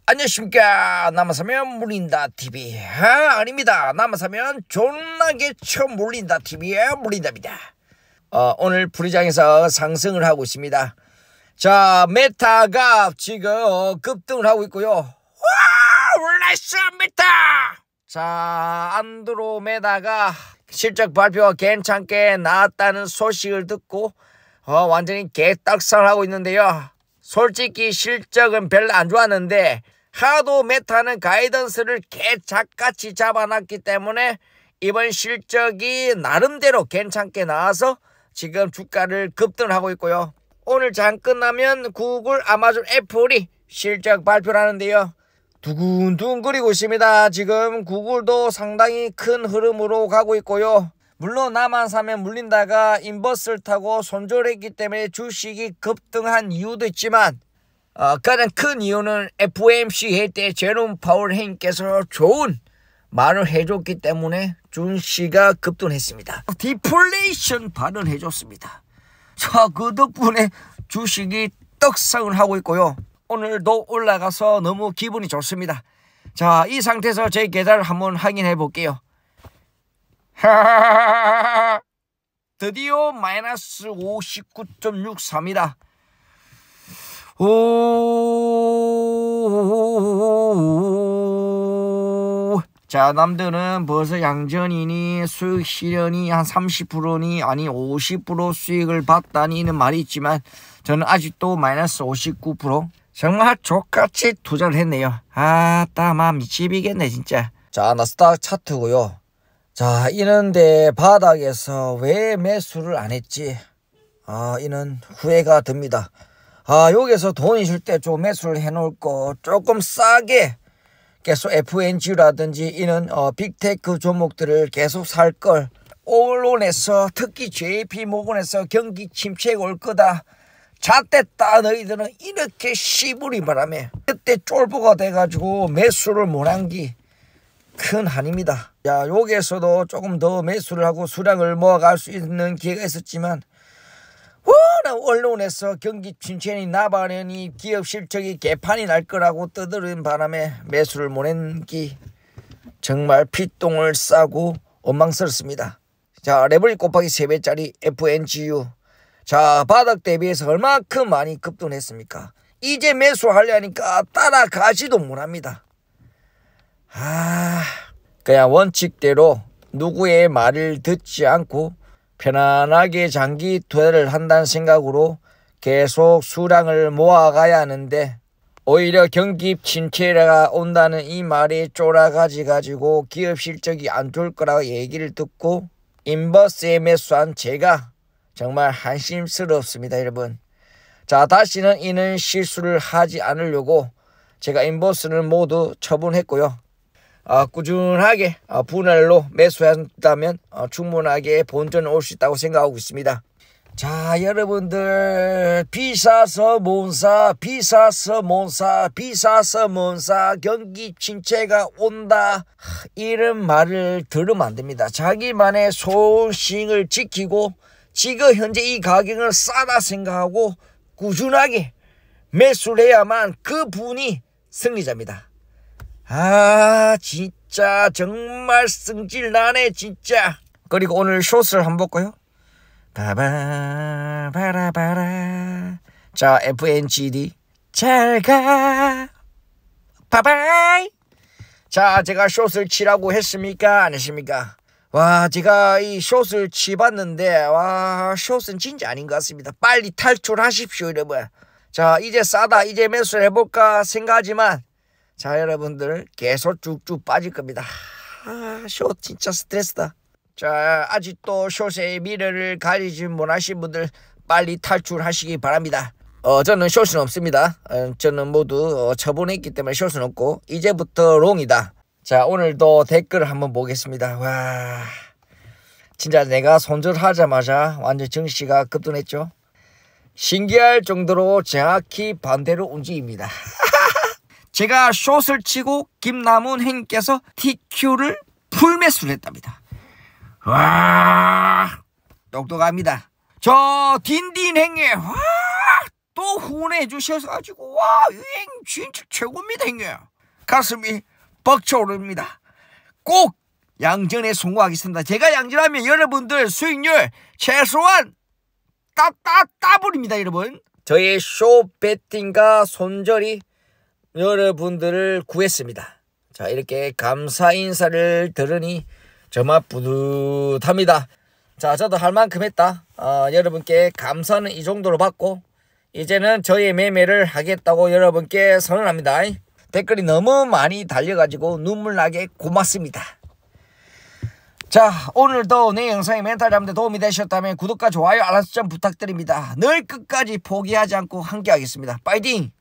안녕하십니까. 나만 사면 물린다 TV 아닙니다. 나만 사면 존나게 처음 물린다 TV의 물린답니다. 오늘 불의장에서 상승을 하고 있습니다. 자, 메타가 지금 급등을 하고 있고요. 와, 올랐어 메타. 자, 안드로메다가 실적 발표가 괜찮게 나왔다는 소식을 듣고 완전히 개떡상을 하고 있는데요. 솔직히 실적은 별로 안 좋았는데 하도 메타는 가이던스를 개작같이 잡아놨기 때문에 이번 실적이 나름대로 괜찮게 나와서 지금 주가를 급등을 하고 있고요. 오늘 장 끝나면 구글, 아마존, 애플이 실적 발표를 하는데요. 두근두근거리고 있습니다. 지금 구글도 상당히 큰 흐름으로 가고 있고요. 물론 나만 사면 물린다가 인버스를 타고 손절했기 때문에 주식이 급등한 이유도 있지만 가장 큰 이유는 FOMC 회의 때 제롬 파월 회장께서 좋은 말을 해줬기 때문에 주식이 급등했습니다. 디플레이션 발언을 해줬습니다. 자, 그 덕분에 주식이 떡상을 하고 있고요. 오늘도 올라가서 너무 기분이 좋습니다. 자, 이 상태에서 제 계좌를 한번 확인해 볼게요. 드디어 마이너스 59.63이다. 자, 남들은 벌써 양전이니 수익 실현이 한 30%니 아니 50% 수익을 봤다니는 말이 있지만 저는 아직도 마이너스 59%. 정말 족같이 투자를 했네요. 따마 미치겠네 진짜. 자, 나스닥 차트고요. 자, 이런데 바닥에서 왜 매수를 안 했지? 이는 후회가 듭니다. 여기서 돈 있을 때 좀 매수를 해놓을 거 조금 싸게 계속 FNG라든지 이는 빅테크 종목들을 계속 살 걸. 언론에서 특히 JP모건에서 경기 침체가 올 거다. 잣됐다 너희들은 이렇게 시부리 바람에 그때 쫄보가 돼가지고 매수를 못한 게 큰 한입니다. 자, 여기에서도 조금 더 매수를 하고 수량을 모아갈 수 있는 기회가 있었지만 워낙 언론에서 경기 침체니 나발이니 기업 실적이 개판이 날 거라고 떠드는 바람에 매수를 못한 게 정말 피똥을 싸고 원망스럽습니다. 자, 레버리 곱하기 3배짜리 FNGU. 자, 바닥 대비해서 얼마큼 많이 급등했습니까? 이제 매수하려니까 따라가지도 못합니다. 그냥 원칙대로 누구의 말을 듣지 않고 편안하게 장기 투자를 한다는 생각으로 계속 수량을 모아가야 하는데 오히려 경기 침체가 온다는 이 말에 쫄아가지고 기업 실적이 안 좋을 거라고 얘기를 듣고 인버스에 매수한 제가 정말 한심스럽습니다, 여러분. 자, 다시는 이는 실수를 하지 않으려고 제가 인버스를 모두 처분했고요. 꾸준하게 분할로 매수한다면 충분하게 본전을 올 수 있다고 생각하고 있습니다. 자, 여러분들 비싸서 몬사 경기 침체가 온다 이런 말을 들으면 안 됩니다. 자기만의 소신을 지키고 지금 현재 이 가격을 싸다 생각하고 꾸준하게 매수를 해야만 그 분이 승리자입니다. 진짜 정말 승질 나네 진짜. 그리고 오늘 숏을 한번 볼까요? 바바바라바라. 자, FNGD 잘가 바바이. 자, 제가 숏을 치라고 했습니까 안 했습니까? 와, 제가 이 숏을 치봤는데 와, 숏은 진짜 아닌 것 같습니다. 빨리 탈출하십시오 여러분. 자, 이제 싸다 이제 매수를 해볼까 생각하지만 자, 여러분들 계속 쭉쭉 빠질 겁니다. 숏 진짜 스트레스다. 자, 아직도 숏의 미래를 가리지 못하신 분들 빨리 탈출하시기 바랍니다. 저는 숏은 없습니다. 저는 모두 처분했기 때문에 숏은 없고 이제부터 롱이다. 자, 오늘도 댓글을 한번 보겠습니다. 와, 진짜 내가 손절하자마자 완전 증시가 급등했죠. 신기할 정도로 정확히 반대로 움직입니다. 제가 숏을 치고 김남훈 행님께서 TQ를 풀매수를 했답니다. 와, 똑똑합니다. 저 딘딘 행님, 와, 또 후원해 주셔가지고 와 유행 진짜 최고입니다 형님. 가슴이 벅차오릅니다. 꼭 양전에 성공하겠습니다. 제가 양전하면 여러분들 수익률 최소한 따블입니다 여러분. 저의 쇼 배팅과 손절이 여러분들을 구했습니다. 자 이렇게 감사 인사를 들으니 정말 뿌듯합니다. 자 저도 할 만큼 했다. 여러분께 감사는 이 정도로 받고 이제는 저의 매매를 하겠다고 여러분께 선언합니다. 댓글이 너무 많이 달려가지고 눈물 나게 고맙습니다. 자 오늘도 내 영상이 멘탈 잡는 데 도움이 되셨다면 구독과 좋아요 알람 설정 부탁드립니다. 늘 끝까지 포기하지 않고 함께 하겠습니다. 파이팅!